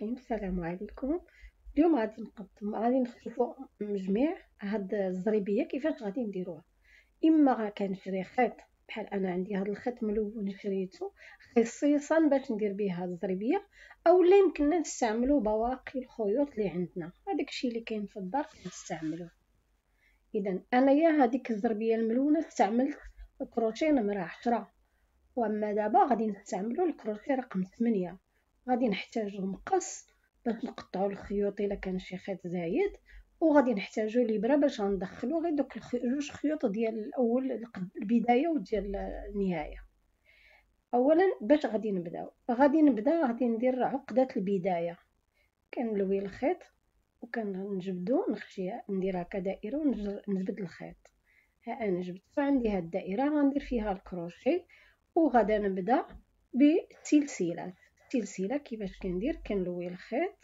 الرحيم. السلام عليكم. اليوم غادي نشوفوا مجميع هاد الزريبيه كيفاش غادي نديروها. اما كنشري خيط بحال انا عندي هاد الخيط ملون شريته خصيصا باش ندير به هاد الزريبيه، اولا يمكننا نستعملوا بواقي الخيوط اللي عندنا، هذاك الشيء اللي كاين في الدار كنستعملوه. اذا انايا هذيك الزربيه الملونه استعملت الكروشيه نمره 10، واما دابا غادي نستعملو الكروشيه رقم 8. غادي نحتاجو مقص باش نقطعو الخيوط الا كان شي خيط زايد، وغادي نحتاجو الابره باش غندخلو غير دوك جوج خيوط ديال الاول البدايه وديال النهايه. اولا باش غادي نبدا غادي ندير عقده البدايه. كنلوي الخيط وكنجبدو نخشيها ندير هكا دائره ونجبد الخيط. ها انا جبدت عندي هاد الدائره غندير فيها الكروشي، وغادا نبدا بالسلسلات. السلسله كيفاش كندير؟ كنلوي الخيط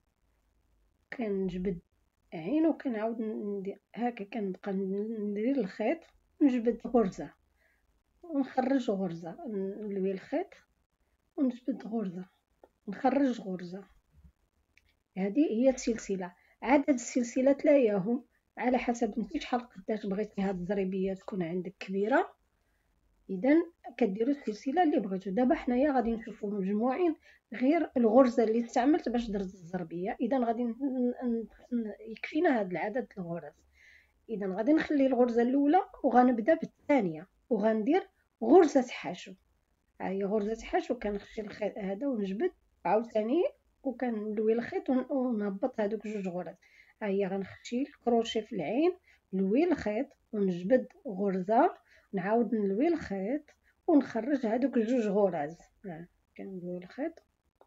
كنجبد عين وكنعاود ندير هكا، كنبقى ندير الخيط نجبد غرزه ونخرج غرزه، نلوي الخيط ونجبد غرزه نخرج غرزه. هذه هي السلسله. عدد السلسلات لا يهم، على حسب انت شحال قداش بغيتي هاد الزريبيه تكون عندك كبيره، اذا كديروا السلسله اللي بغيتو. دابا حنايا غادي نشوفوا مجموعين غير الغرزه اللي استعملت باش درت الزربيه، اذا غادي يكفينا هذا العدد الغرز. اذا غادي نخلي الغرزه الاولى وغنبدا بالثانيه وغندير غرزه حشو. ها هي غرزه حشو، كنخشي الخيط هذا ونجبد عاوتاني وكنلوي الخيط ونهبط هذوك جوج غرز. ها هي غنخشي الكروشي في العين، نلوي الخيط ونجبد غرزه، نعاود نلوي الخيط ونخرج هذوك جوج غرز. كنلوي الخيط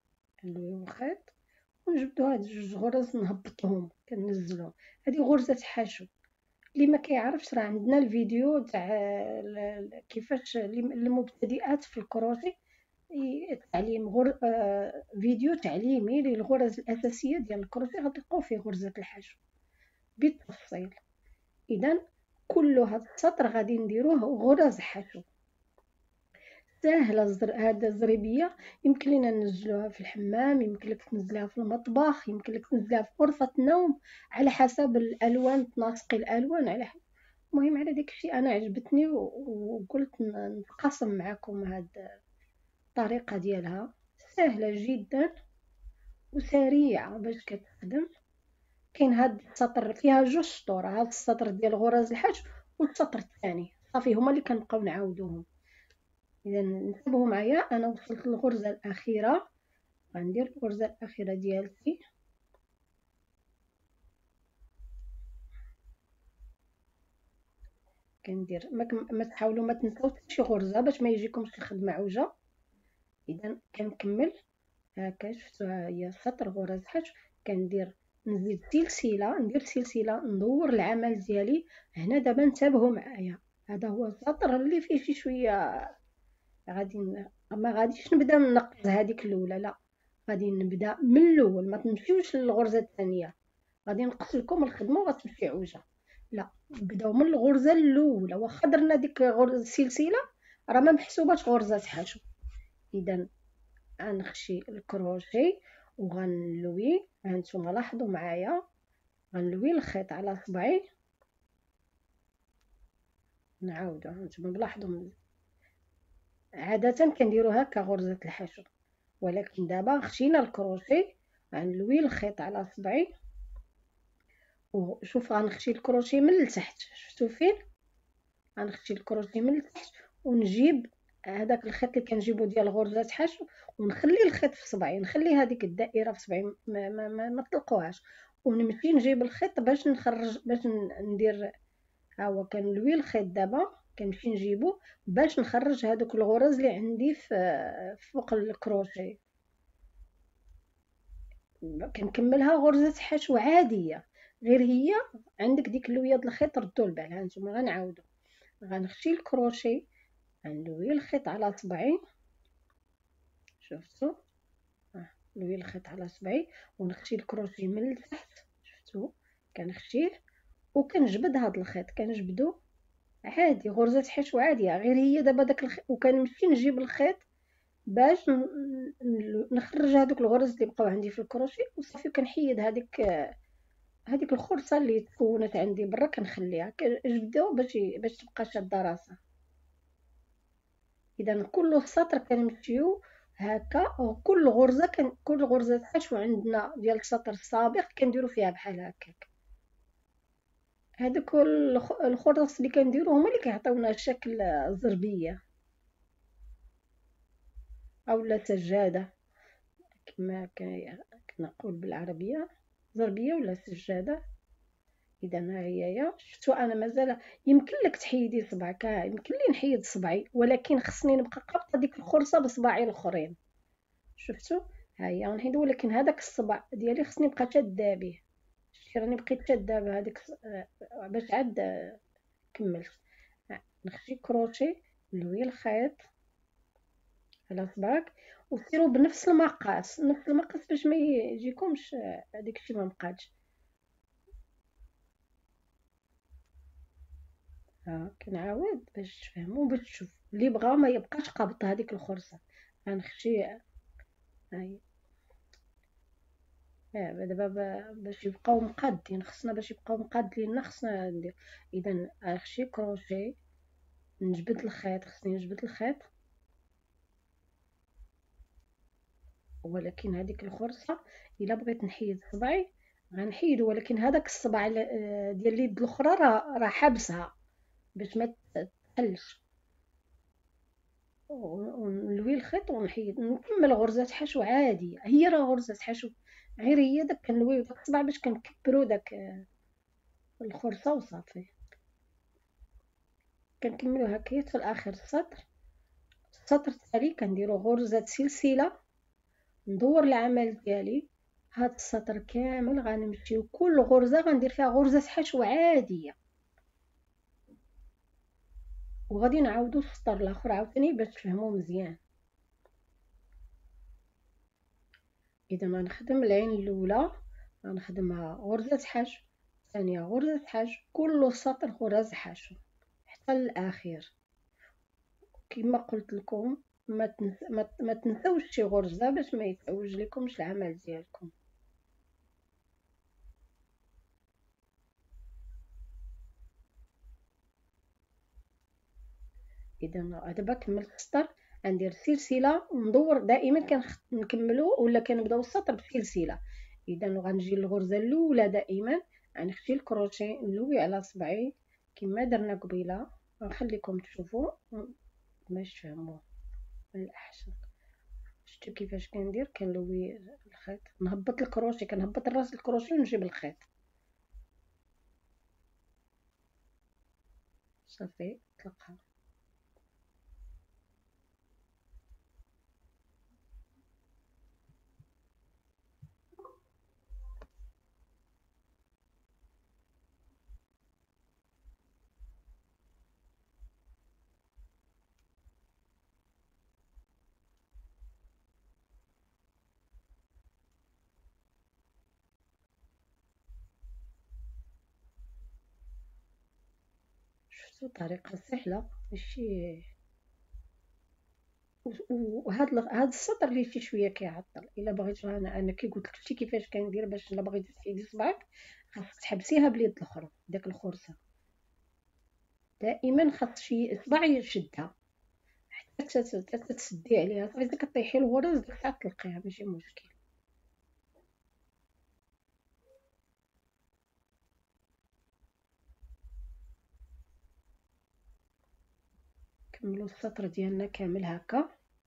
ونجبدو هاد جوج غرز نهبطهم كننزلهم. هذه غرزه حشو. اللي ما كيعرفش راه عندنا الفيديو تاع كيفاش للمبتدئات في الكروشي، تعليم فيديو تعليمي للغرز الاساسيه ديال الكروشي، غتلقاو فيه غرزه الحشو بالتفصيل. اذا كل هذا السطر غادي نديروه غرز حشو ساهله. هذا الزريبيه يمكن لنا ننزلوها في الحمام، يمكن لك تنزليها في المطبخ، يمكن لك تنزليها في غرفه النوم، على حسب الالوان، تناسقي الالوان على حسب. المهم على داك الشيء انا عجبتني وقلت نتقاسم معكم هاد الطريقه ديالها، سهله جدا وسريعه باش كتخدم. كاين هاد السطر فيها جوج سطور، هاد السطر ديال غرز الحشو والسطر الثاني صافي هما اللي كنبقاو نعاودوهم. اذا انتبهوا معايا، انا وصلت للغرزه الاخيره، غندير الغرزه الاخيره ديالتي. كندير ما تحاولوا ما تنساو شي غرزه باش ما يجيكمش الخدمه عوجه. اذا كنكمل هكا، شفتوا ها هي سطر غرز حشو، كندير نزيد سلسله، ندير سلسله، ندور العمل ديالي. هنا دابا انتبهوا معايا، هذا هو السطر اللي فيه شي شويه غادي ما غاديش نبدا ننقز هذيك الاولى، لا، غادي نبدا من الاول، ما تمشيوش للغرزه الثانيه، غادي نقص لكم الخدمه وغتمشي عوجه. لا، نبداو من الغرزه الاولى، واخا درنا ديك غرزه السلسله راه ما محسوباش غرزه حشو. اذا غنخشي الكروشي وغنلوي، هانتوما لاحظوا معايا، غنلوي الخيط على صبعي، نعاودو هانتوما ملاحظوا. عاده كنديرو هكا غرزه الحشو، ولكن دابا خشينا الكروشي، غنلوي الخيط على صبعي وشوف غنخشي الكروشي من التحت، شفتوا فين؟ غنخشي الكروشي من التحت ونجيب هذاك الخيط اللي كنجيبو ديال غرزه حشو، ونخلي الخيط في صبعي، نخلي هذيك الدائره في صبعي ما تطلقوهاش، ونمشي نجيب الخيط باش نخرج، باش ندير. ها هو كنلوي الخيط دابا، كنمشي نجيبو باش نخرج هذوك الغرز اللي عندي في فوق الكروشي. كنكملها غرزه حشو عاديه، غير هي عندك ديك اللويه د الخيط ردوا البال. ها نتوما غنعاودو، غنخشي الكروشي، غنلوي الخيط على صبعي، شفتوا؟ نلوي الخيط على صبعي ونخشي الكروشي من التحت، شفتوا؟ كنخشيه وكنجبد هذا الخيط، كنجبدو عادي غرزه حشو عاديه، غير هي دابا داك الخيط، وكنمشي نجيب الخيط باش نخرج هادوك الغرز اللي بقاو عندي في الكروشي وصافي. كنحيد هذيك الخرصه اللي تكونت عندي برا كنخليها كنجبدو باش تبقى شاده راسها. اذا كل سطر كنمشيو هكا، كل غرزه حشو عندنا ديال السطر السابق كنديرو فيها بحال هكاك. هادوك الخرص اللي كنديرو هما اللي كيعطيونا شكل زربيه اولا سجاده كما كنقول بالعربيه، زربيه ولا سجاده. اذا ها هي شفتوا انا مازال يمكن لك تحيدي صبعك، يمكن لي نحيد صبعي ولكن خصني نبقى قابطه ديك الخرصه بصباعي الاخرين. شفتوا ها هي نحيد، ولكن هذاك الصبع ديالي خصني نبقى شاده به. شتي راني بقيت شاده بهذيك باش عاد كملت. نخشي كروشي، نلوي الخيط على صباعك وسيروا بنفس المقاس، نفس المقاس باش ما يجيكمش هذيك الشيء ما بقاتش. ها كنعاود باش تفهموا باش تشوف اللي بغا ما يبقاش قابط هذيك الخرصه. غنخشي هاي دابا باش يبقاو مقادين، خصنا باش يبقاو مقادين خصنا ندير. اذا غنخشي كروشي، نجبد الخيط، خصني نجبد الخيط ولكن هذيك الخرصه الا بغيت نحيد صبعي غنحيدو، ولكن هذاك الصبع ديال اليد الاخرى راه حابسها باش ما تحلش. ونلوي الخيط ونحيد نكمل غرزة حشو عادية. هي راه غرزة حشو، غير هي داك كنلويو داك الصبع باش كنكبرو داك الخرصة وصافي. كنكملو هكايا حتى لاخر السطر. السطر التالي كنديرو غرزة سلسلة، ندور العمل ديالي. هاد السطر كامل غنمشيو كل غرزة غندير فيها غرزة حشو عادية، وغادي نعاودو السطر الاخر عاوتاني باش تفهموا مزيان. اذا غنخدم العين الاولى غنخدمها غرزة حشو، الثانية غرزة حشو، كل سطر غرز حشو حتى الاخير. كما قلت لكم ما تنساوش شي غرزة باش ما يتعوج لكمش العمل ديالكم. اذا دابا كملت السطر غندير سلسله وندور دائما كنكملو ولا كنبداو السطر بسلسله. اذا غنجي للغرزه الاولى دائما غنخشي الكروشي نلوي على صبعي كما درنا قبيله. غنخليكم تشوفوا باش تفهموا من الاحسن. شفتوا كيفاش كندير؟ كنلوي الخيط، نهبط الكروشي، كنهبط راس الكروشي ونجيب الخيط صافي طلقها. شفتوا طريقه سهله ماشي. هاد السطر اللي فيه شويه كيعطل. الا بغيتو انا كي قلت لك شتي كيفاش كندير باش الا بغيتي تحيدي صبعك خاصك تحبسيها باليد الاخرى داك الخرصه. دائما خاص شي صباع يشدها حتى تسدي عليها صافي. اذا كطيحي الغرز ديك الساعه تلقيها ماشي مشكل. كملوا السطر ديالنا كامل هكا.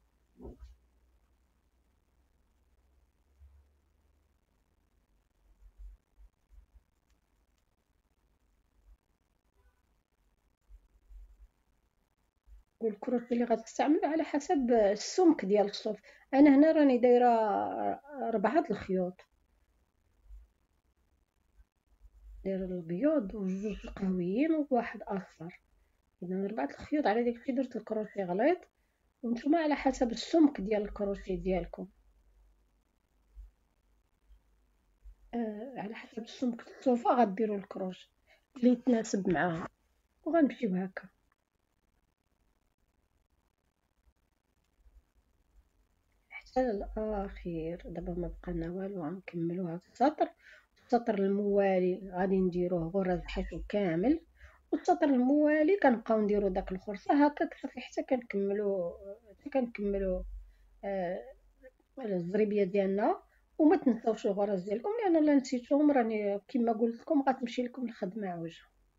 والكروت اللي غتستعمل على حسب السمك ديال الصوف. انا هنا راني دايره 4 الخيوط، دايره الابيض وجوج قهويين وواحد اصفر. اذا 4 الخيوط على داكشي درت الكروشي غليظ، وانتم على حسب السمك ديال الكروشي ديالكم. على حسب السمك الصوفه غديروا الكروشي اللي يتناسب معاها وغنمشيو هكا. حتى الأخير. دابا ما بقى والو، غنكملو هاد السطر. السطر الموالي غادي نديروه غرز حشو كامل، والسطر الموالي كنبقاو نديرو داك الخرصة هكاك صافي حتى كنكملو آه الزريبية ديالنا. وما تنساوش الغرز ديالكم، لان الا نسيتوهم راني كما قلت لكم غتمشي لكم الخدمة عوجة.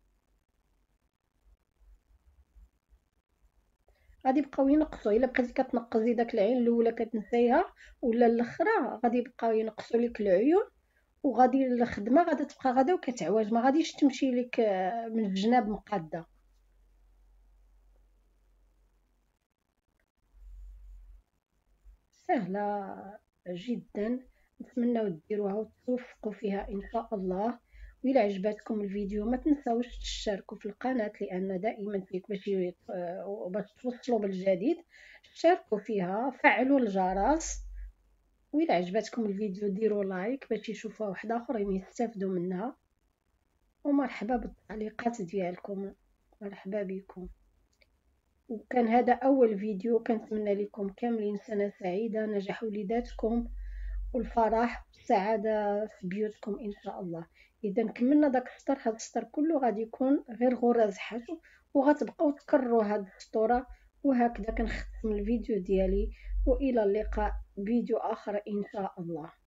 غادي يبقاو ينقصوا، الا بقيتي كتنقصي داك العين الاولى كتنسايها ولا الاخرى غادي يبقاو ينقصوا لك العيون، وغادي الخدمه غادي تبقى غادا وكتعواج، ما غاديش تمشي لك من الجناب مقاده. سهله جدا، نتمنىو ديروها وتوفقوا فيها ان شاء الله. وإلا عجبتكم الفيديو ما تنساوش تشتركوا في القناة، لأن دائما فيك باش توصلوا بالجديد. اشتركوا فيها، فعلوا الجرس. وإلا عجبتكم الفيديو ديروا لايك باش يشوفوها واحد آخرين يستافدوا منها. ومرحبا بالتعليقات ديالكم، مرحبا بكم. وكان هذا أول فيديو، كنتمنى لكم كاملين سنة سعيدة، نجاح وليداتكم والفرح والسعادة في بيوتكم إن شاء الله. إذا كملنا داك السطر، هاد السطر كله غادي يكون غير غرز حشو، وغتبقاو تكرروا هاد السطورة. وهكذا كنختم الفيديو ديالي، وإلى اللقاء فيديو آخر إن شاء الله.